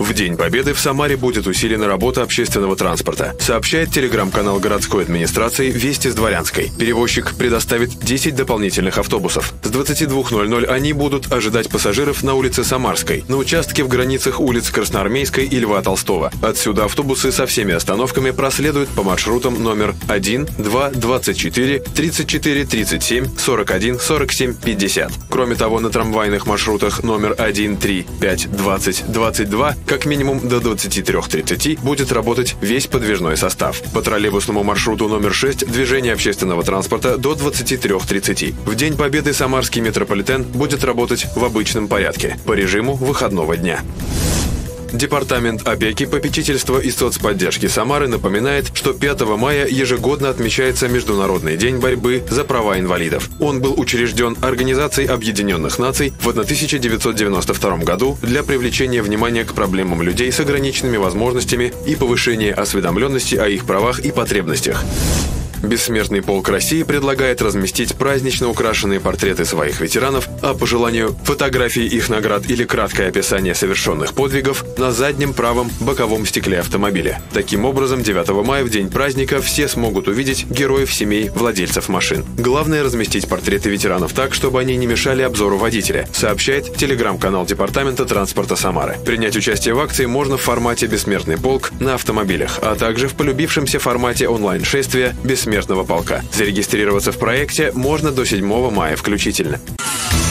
В День Победы в Самаре будет усилена работа общественного транспорта, сообщает телеграм-канал городской администрации «Вести с Дворянской». Перевозчик предоставит 10 дополнительных автобусов. С 22:00 они будут ожидать пассажиров на улице Самарской, на участке в границах улиц Красноармейской и Льва Толстого. Отсюда автобусы со всеми остановками проследуют по маршрутам номер 1, 2, 24, 34, 37, 41, 47, 50. Кроме того, на трамвайных маршрутах номер 1, 3, 5, 20, 22 как минимум до 23:30 будет работать весь подвижной состав. По троллейбусному маршруту номер 6 движение общественного транспорта до 23:30. В День Победы самарский метрополитен будет работать в обычном порядке, по режиму выходного дня. Департамент опеки, попечительства и соцподдержки Самары напоминает, что 5 мая ежегодно отмечается Международный день борьбы за права инвалидов. Он был учрежден Организацией Объединенных Наций в 1992 году для привлечения внимания к проблемам людей с ограниченными возможностями и повышения осведомленности о их правах и потребностях. Бессмертный полк России предлагает разместить празднично украшенные портреты своих ветеранов, а по желанию фотографии их наград или краткое описание совершенных подвигов на заднем правом боковом стекле автомобиля. Таким образом, 9 мая в день праздника все смогут увидеть героев семей владельцев машин. Главное разместить портреты ветеранов так, чтобы они не мешали обзору водителя, сообщает телеграм-канал Департамента транспорта Самары. Принять участие в акции можно в формате «Бессмертный полк» на автомобилях, а также в полюбившемся формате онлайн-шествия «Бессмертного полка». Зарегистрироваться в проекте можно до 7 мая включительно.